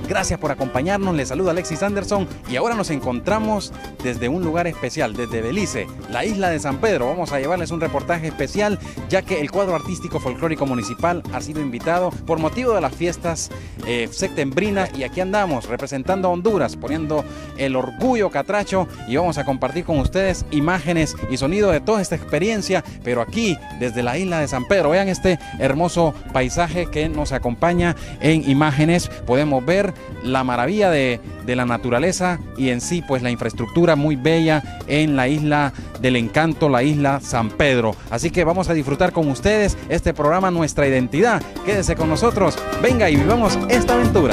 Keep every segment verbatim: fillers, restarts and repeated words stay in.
gracias por acompañarnos. Les saluda Alexis Anderson y ahora nos encontramos desde un lugar especial, desde Belice, la isla de San Pedro. Vamos a llevarles un reportaje especial, ya que el cuadro artístico folclórico municipal ha sido invitado por motivo de las fiestas eh, septembrinas, y aquí andamos representando a Honduras, poniendo el orgullo catracho, y vamos a compartir con ustedes imágenes y sonido de toda esta experiencia, pero aquí desde la isla de San Pedro. Vean este hermoso paisaje que nos acompaña en imágenes. Podemos ver la maravilla de, de la naturaleza y en sí pues la infraestructura muy bella en la isla del encanto, la isla San Pedro. Así que vamos a disfrutar con ustedes este programa Nuestra Identidad. Quédese con nosotros, venga y vivamos esta aventura.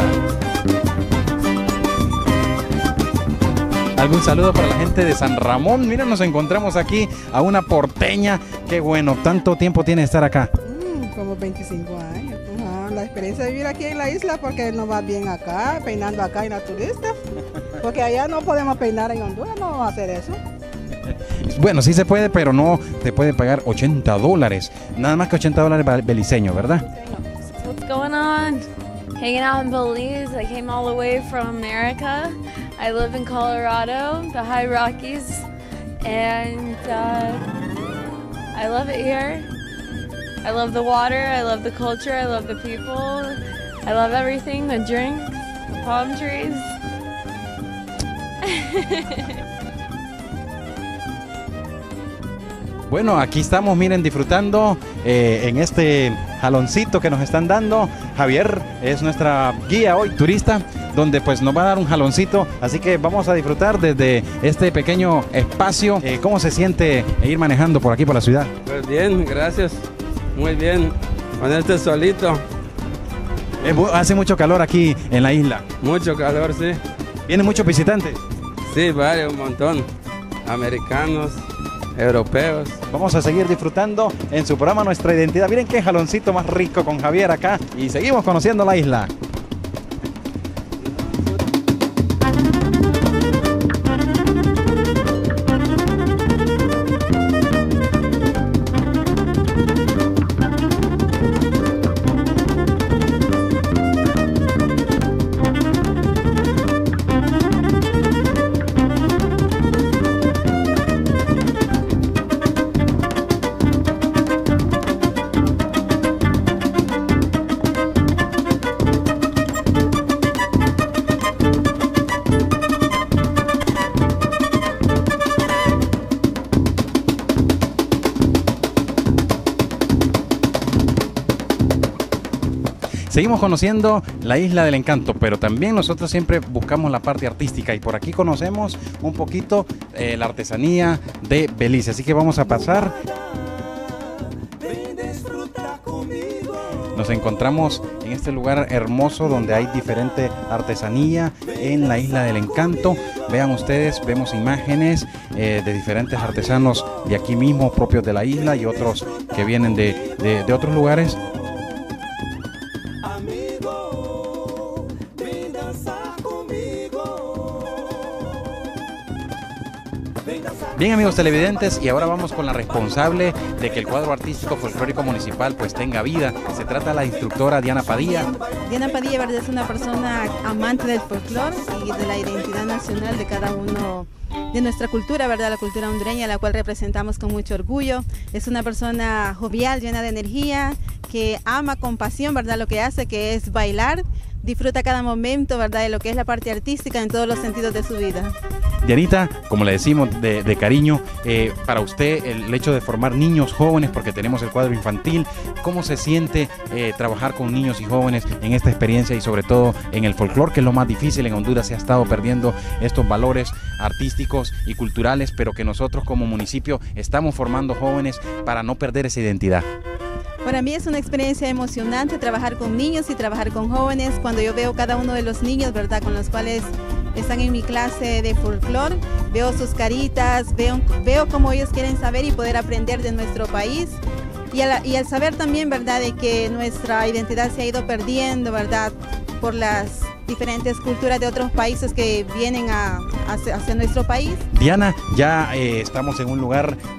¿Algún saludo para la gente de San Ramón? Mira, nos encontramos aquí a una porteña. Qué bueno, ¿tanto tiempo tiene de estar acá? Mm, como veinticinco años. Ajá, la experiencia de vivir aquí en la isla, porque nos va bien acá, peinando acá en la turista. Porque allá no podemos peinar en Honduras, no vamos a hacer eso. Bueno, sí se puede, pero no te puede pagar ochenta dólares. Nada más que ochenta dólares beliceños, ¿verdad? What's going on? Hanging out in Belize. I came all the way from America. I live in Colorado, the High Rockies, and uh, I love it here. I love the water, I love the culture, I love the people, I love everything, the drinks, the palm trees. Bueno, aquí estamos, miren, disfrutando eh, en este jaloncito que nos están dando. Javier es nuestra guía hoy, turista, donde pues nos va a dar un jaloncito, así que vamos a disfrutar desde este pequeño espacio. Eh, ¿Cómo se siente ir manejando por aquí, por la ciudad? Pues bien, gracias, muy bien, con este solito. Eh, hace mucho calor aquí en la isla. Mucho calor, sí. ¿Vienen muchos visitantes? Sí, varios, un montón, americanos, europeos. Vamos a seguir disfrutando en su programa Nuestra Identidad. Miren qué jaloncito más rico con Javier acá, y seguimos conociendo la isla. Seguimos conociendo la isla del encanto, pero también nosotros siempre buscamos la parte artística, y por aquí conocemos un poquito eh, la artesanía de Belice. Así que vamos a pasar. Nos encontramos en este lugar hermoso donde hay diferente artesanía en la isla del encanto. Vean ustedes, vemos imágenes eh, de diferentes artesanos de aquí mismo, propios de la isla, y otros que vienen de, de, de otros lugares. Bien, amigos televidentes, y ahora vamos con la responsable de que el cuadro artístico folclórico municipal pues tenga vida. Se trata de la instructora Diana Padilla. Diana Padilla, ¿verdad? Es una persona amante del folclore y de la identidad nacional de cada uno de nuestra cultura, ¿verdad? La cultura hondureña, la cual representamos con mucho orgullo. Es una persona jovial, llena de energía, que ama con pasión, ¿verdad? Lo que hace, que es bailar. Disfruta cada momento, ¿verdad?, de lo que es la parte artística en todos los sentidos de su vida. Dianita, como le decimos de, de cariño, eh, para usted el hecho de formar niños jóvenes, porque tenemos el cuadro infantil, ¿cómo se siente eh, trabajar con niños y jóvenes en esta experiencia, y sobre todo en el folclore, que es lo más difícil? En Honduras se ha estado perdiendo estos valores artísticos y culturales, pero que nosotros como municipio estamos formando jóvenes para no perder esa identidad. Para mí es una experiencia emocionante trabajar con niños y trabajar con jóvenes. Cuando yo veo cada uno de los niños, ¿verdad?, con los cuales están en mi clase de folclore, veo sus caritas, veo, veo cómo ellos quieren saber y poder aprender de nuestro país. Y al, y al saber también, ¿verdad?, de que nuestra identidad se ha ido perdiendo, ¿verdad?, por las diferentes culturas de otros países que vienen a, a, hacia nuestro país. Diana, ya eh, estamos en un lugar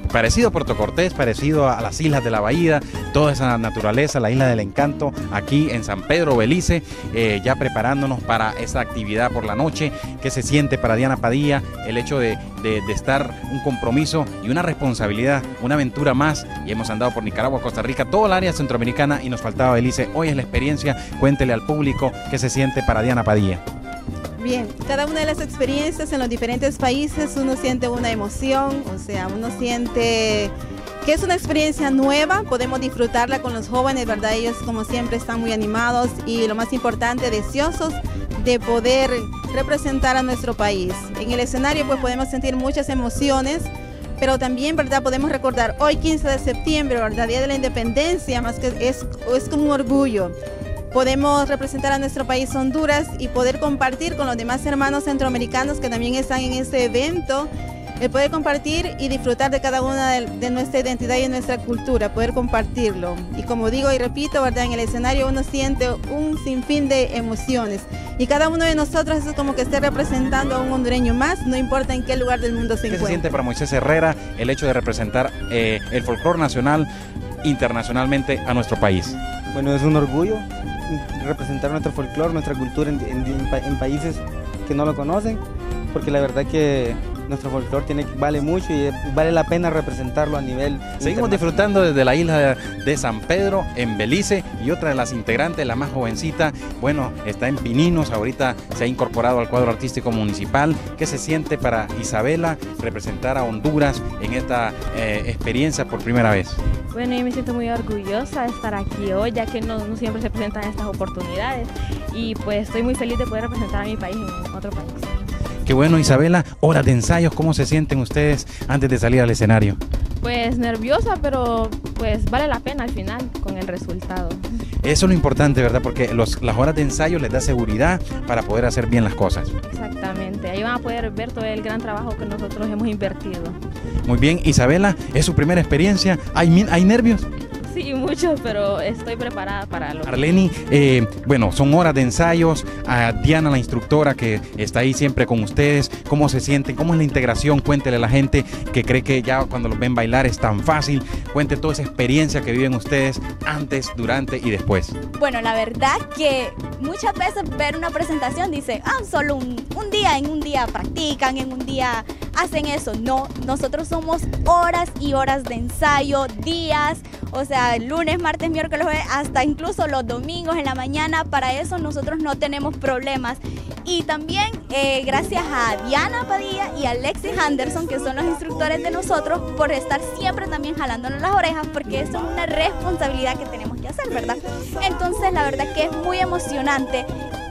parecido a Puerto Cortés, parecido a las islas de la Bahía, toda esa naturaleza, la isla del encanto, aquí en San Pedro Belice, eh, ya preparándonos para esa actividad por la noche. ¿Qué se siente para Diana Padilla el hecho de, de, de estar un compromiso y una responsabilidad, una aventura más? Y hemos andado por Nicaragua, Costa Rica, toda el área centroamericana y nos faltaba Belice. Hoy es la experiencia, cuéntele al público qué se siente para Diana Padilla. Bien, cada una de las experiencias en los diferentes países uno siente una emoción, o sea, uno siente que es una experiencia nueva, podemos disfrutarla con los jóvenes, ¿verdad? Ellos como siempre están muy animados y lo más importante, deseosos de poder representar a nuestro país. En el escenario pues podemos sentir muchas emociones, pero también, ¿verdad? Podemos recordar hoy quince de septiembre, ¿verdad? Día de la Independencia, más que es, es como un orgullo. Podemos representar a nuestro país Honduras y poder compartir con los demás hermanos centroamericanos que también están en este evento, el poder compartir y disfrutar de cada una de, de nuestra identidad y de nuestra cultura, poder compartirlo. Y como digo y repito, ¿verdad? En el escenario uno siente un sinfín de emociones y cada uno de nosotros es como que esté representando a un hondureño más, no importa en qué lugar del mundo se encuentre. ¿Qué se siente para Moisés Herrera el hecho de representar eh, el folclore nacional internacionalmente a nuestro país? Bueno, es un orgullo representar nuestro folclore, nuestra cultura en, en, en países que no lo conocen, porque la verdad que nuestro folclore tiene, vale mucho y vale la pena representarlo a nivel. Seguimos disfrutando desde la isla de San Pedro en Belice y otra de las integrantes, la más jovencita, bueno, está en Pininos, ahorita se ha incorporado al cuadro artístico municipal. ¿Qué se siente para Isabela representar a Honduras en esta eh, experiencia por primera vez? Bueno, yo me siento muy orgullosa de estar aquí hoy, ya que no, no siempre se presentan estas oportunidades y pues estoy muy feliz de poder representar a mi país en otro país. Qué bueno, Isabela, horas de ensayos, ¿cómo se sienten ustedes antes de salir al escenario? Pues nerviosa, pero pues vale la pena al final con el resultado. Eso es lo importante, ¿verdad? Porque los, las horas de ensayo les da seguridad para poder hacer bien las cosas. Exactamente, ahí van a poder ver todo el gran trabajo que nosotros hemos invertido. Muy bien, Isabela, ¿es su primera experiencia? ¿Hay, hay nervios? Sí, mucho, pero estoy preparada para lo Arleni, eh, bueno, son horas de ensayos. A Diana, la instructora que está ahí siempre con ustedes, ¿cómo se sienten? ¿Cómo es la integración? Cuéntele a la gente que cree que ya cuando los ven bailar es tan fácil. Cuente toda esa experiencia que viven ustedes antes, durante y después. Bueno, la verdad que muchas veces ver una presentación dice, ah, solo un, un día, en un día practican, en un día hacen eso. No, nosotros somos horas y horas de ensayo, días, o sea, lunes, martes, miércoles, jueves, hasta incluso los domingos en la mañana. Para eso nosotros no tenemos problemas. Y también eh, gracias a Diana Padilla y a Alexis Anderson, que son los instructores de nosotros, por estar siempre también jalándonos las orejas, porque eso es una responsabilidad que tenemos que hacer, ¿verdad? Entonces la verdad que es muy emocionante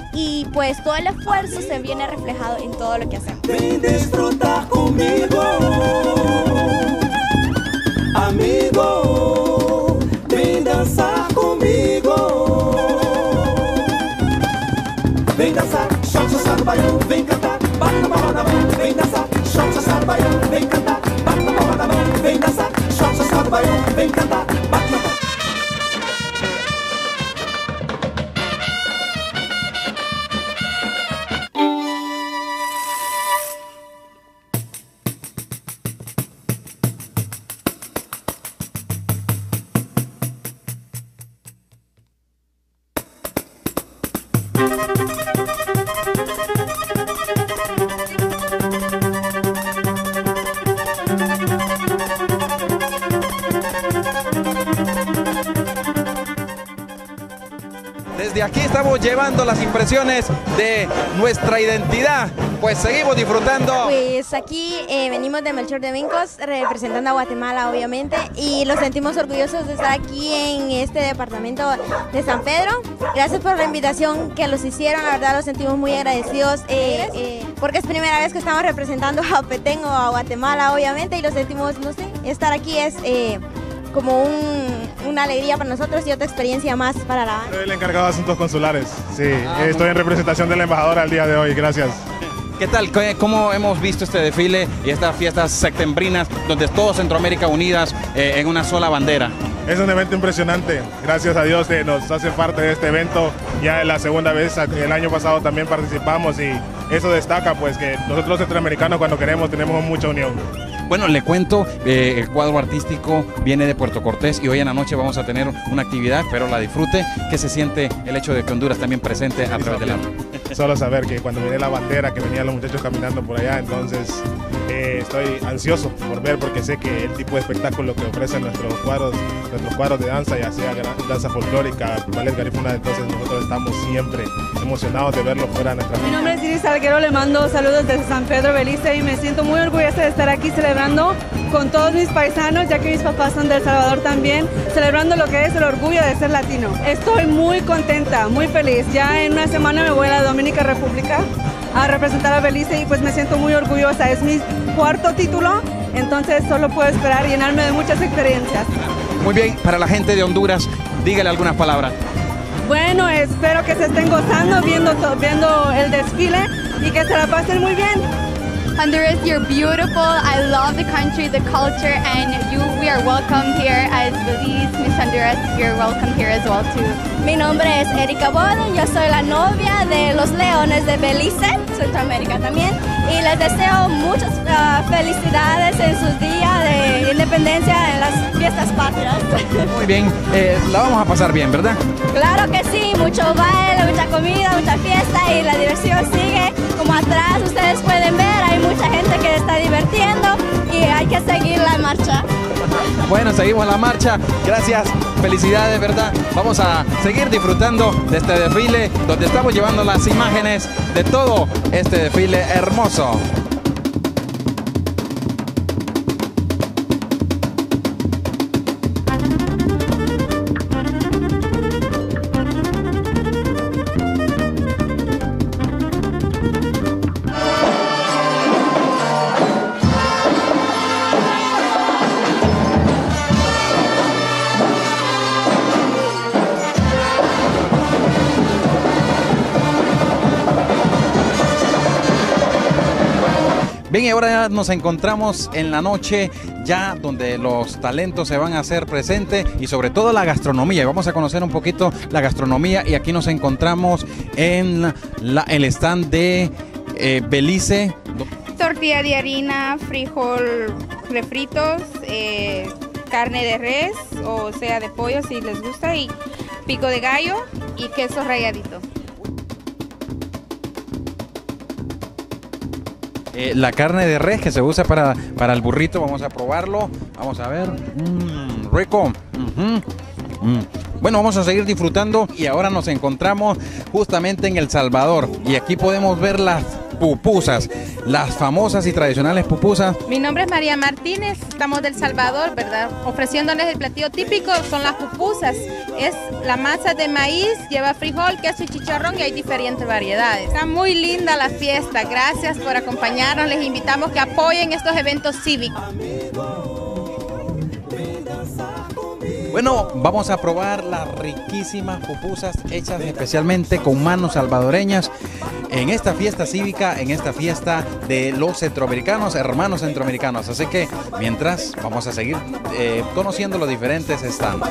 y pues todo el esfuerzo se viene reflejado en todo lo que hacemos. Ven disfrutar conmigo, amigo, ven dançar comigo, vem dançar, xoxa, sabe, baião, vem cantar, bate na palma da mão, vem dançar, xoxa, sabe, baião, vem cantar, bate na palma da mão, vem dançar, xoxa, sabe, baião, vem cantar, bate na palma. Desde aquí estamos llevando las impresiones de nuestra identidad, pues seguimos disfrutando. Pues aquí eh, venimos de Melchor de Vincos, representando a Guatemala obviamente, y nos sentimos orgullosos de estar aquí en este departamento de San Pedro. Gracias por la invitación que los hicieron, la verdad los sentimos muy agradecidos, eh, eh, porque es primera vez que estamos representando a Petén o a Guatemala obviamente, y los sentimos, no sé, estar aquí es eh, como un, una alegría para nosotros y otra experiencia más para la banda. Soy el encargado de asuntos consulares, sí, ah, estoy en representación de la embajadora el día de hoy, gracias. ¿Qué tal? ¿Cómo hemos visto este desfile y estas fiestas septembrinas donde todo Centroamérica unidas eh, en una sola bandera? Es un evento impresionante, gracias a Dios que nos hace parte de este evento, ya es la segunda vez, el año pasado también participamos y eso destaca pues que nosotros los centroamericanos cuando queremos tenemos mucha unión. Bueno, le cuento, eh, el cuadro artístico viene de Puerto Cortés y hoy en la noche vamos a tener una actividad, espero la disfrute. ¿Qué se siente el hecho de que Honduras también presente a través de la... Solo saber que cuando miré la bandera, que venían los muchachos caminando por allá, entonces eh, estoy ansioso por ver, porque sé que el tipo de espectáculo que ofrecen nuestros cuadros, nuestros cuadros de danza, ya sea danza folclórica, ballet garífuna, entonces nosotros estamos siempre emocionados de verlo fuera de nuestra vida. Mi nombre es Iris Salguero, le mando saludos desde San Pedro Belice y me siento muy orgullosa de estar aquí celebrando con todos mis paisanos, ya que mis papás son de El Salvador también, celebrando lo que es el orgullo de ser latino. Estoy muy contenta, muy feliz. Ya en una semana me voy a la Dominica República a representar a Belice y pues me siento muy orgullosa. Es mi cuarto título, entonces solo puedo esperar llenarme de muchas experiencias. Muy bien, para la gente de Honduras, dígale algunas palabras. Bueno, espero que se estén gozando viendo, viendo el desfile y que se la pasen muy bien. Honduras, you're beautiful. I love the country, the culture, and you. We are welcome here as Belize, Miss Honduras. You're welcome here as well too. Mi nombre es Erika Boden, yo soy la novia de los Leones de Belice, Centroamérica también, y les deseo muchas uh, felicidades en sus días de independencia en las fiestas patrias. Muy bien, eh, la vamos a pasar bien, ¿verdad? Claro que sí, mucho baile, mucha comida, mucha fiesta y la diversión sigue. Como atrás ustedes pueden ver, hay mucha gente que está divirtiendo y hay que seguir la marcha. Bueno, seguimos la marcha. Gracias, felicidades, ¿verdad? Vamos a seguir disfrutando de este desfile donde estamos llevando las imágenes de todo este desfile hermoso. Bien, y ahora ya nos encontramos en la noche ya donde los talentos se van a hacer presentes y sobre todo la gastronomía. Y vamos a conocer un poquito la gastronomía y aquí nos encontramos en la, el stand de eh, Belice. Tortilla de harina, frijol refritos, eh, carne de res o sea de pollo si les gusta y pico de gallo y queso ralladito. Eh, la carne de res que se usa para, para el burrito, vamos a probarlo, vamos a ver, mmm, rico. Uh-huh. mm. Bueno, vamos a seguir disfrutando y ahora nos encontramos justamente en El Salvador y aquí podemos ver las pupusas, las famosas y tradicionales pupusas. Mi nombre es María Martínez, estamos del Salvador, ¿verdad? Ofreciéndoles el platillo típico, son las pupusas. Es la masa de maíz, lleva frijol, queso y chicharrón y hay diferentes variedades. Está muy linda la fiesta, gracias por acompañarnos, les invitamos que apoyen estos eventos cívicos. Bueno, vamos a probar las riquísimas pupusas hechas especialmente con manos salvadoreñas en esta fiesta cívica, en esta fiesta de los centroamericanos, hermanos centroamericanos. Así que mientras vamos a seguir eh, conociendo los diferentes stands.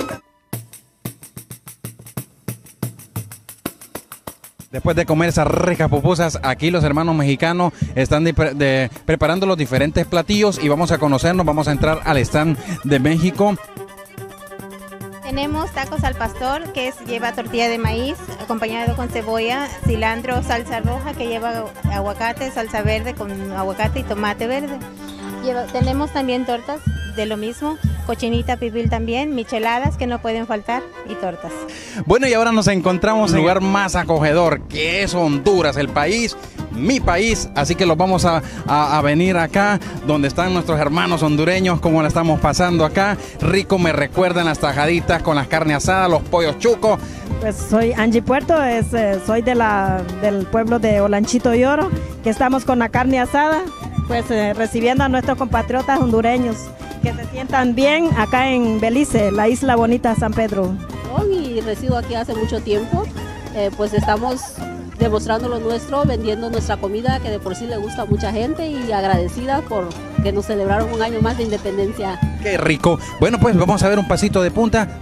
Después de comer esas ricas pupusas, aquí los hermanos mexicanos están de, de, preparando los diferentes platillos y vamos a conocernos, vamos a entrar al stand de México. Tenemos tacos al pastor, que es, lleva tortilla de maíz, acompañado con cebolla, cilantro, salsa roja, que lleva aguacate, salsa verde con aguacate y tomate verde. Lleva, tenemos también tortas de lo mismo, cochinita pibil también, micheladas que no pueden faltar y tortas. Bueno, y ahora nos encontramos en el lugar más acogedor, que es Honduras, el país, mi país, así que los vamos a, a, a venir acá, donde están nuestros hermanos hondureños, como la estamos pasando acá. Rico, me recuerdan las tajaditas con las carnes asadas, los pollos chucos. Pues soy Angie Puerto, es, eh, soy de la, del pueblo de Olanchito y Oro, que estamos con la carne asada, pues eh, recibiendo a nuestros compatriotas hondureños, que se sientan bien acá en Belice, la isla bonita San Pedro. Y resido aquí hace mucho tiempo, eh, pues estamos demostrando lo nuestro, vendiendo nuestra comida que de por sí le gusta a mucha gente y agradecida por que nos celebraron un año más de independencia. ¡Qué rico! Bueno, pues vamos a ver un pasito de punta.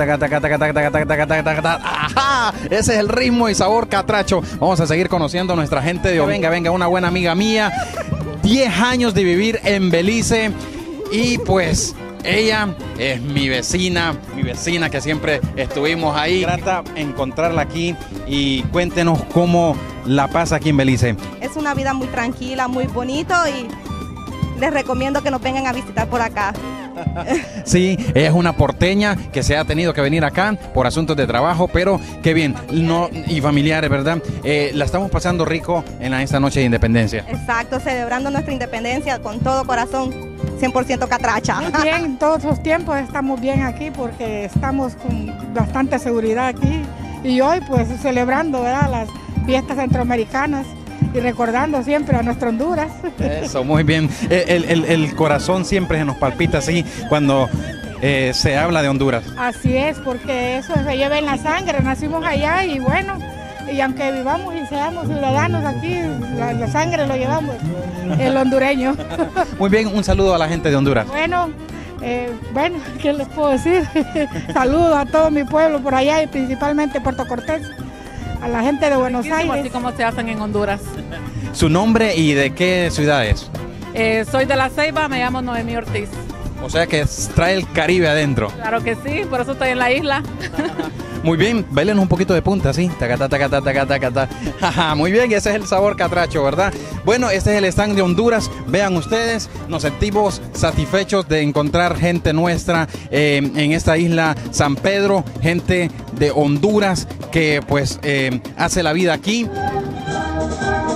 ¡Ajá! Ese es el ritmo y sabor catracho. Vamos a seguir conociendo a nuestra gente de... Venga, venga, una buena amiga mía. diez años de vivir en Belice y pues ella es mi vecina, mi vecina que siempre estuvimos ahí. Grata encontrarla aquí y cuéntenos cómo la pasa aquí en Belice. Es una vida muy tranquila, muy bonito y les recomiendo que nos vengan a visitar por acá. Sí, ella es una porteña que se ha tenido que venir acá por asuntos de trabajo, pero qué bien, no, y familiares, ¿verdad? Eh, la estamos pasando rico en esta noche de independencia. Exacto, celebrando nuestra independencia con todo corazón, cien por ciento catracha. Muy bien, todos los tiempos estamos bien aquí porque estamos con bastante seguridad aquí y hoy pues celebrando, ¿verdad?, las fiestas centroamericanas y recordando siempre a nuestra Honduras. Eso, muy bien. El, el, el corazón siempre se nos palpita así cuando eh, se habla de Honduras. Así es, porque eso se lleva en la sangre, nacimos allá y bueno, y aunque vivamos y seamos ciudadanos aquí, la, la sangre lo llevamos, el hondureño. Muy bien, un saludo a la gente de Honduras. Bueno, eh, bueno, ¿qué les puedo decir? Saludos a todo mi pueblo por allá y principalmente Puerto Cortés. A la gente de Buenos Aires. Así como se hacen en Honduras. ¿Su nombre y de qué ciudad es? Eh, soy de La Ceiba, me llamo Noemí Ortiz. O sea que trae el Caribe adentro. Claro que sí, por eso estoy en la isla. Muy bien, bailen un poquito de punta, sí. Tacata, tacata, tacata, tacata. Muy bien, ese es el sabor catracho, ¿verdad? Bueno, este es el stand de Honduras. Vean ustedes, nos sentimos satisfechos de encontrar gente nuestra eh, en esta isla San Pedro, gente de Honduras que pues eh, hace la vida aquí.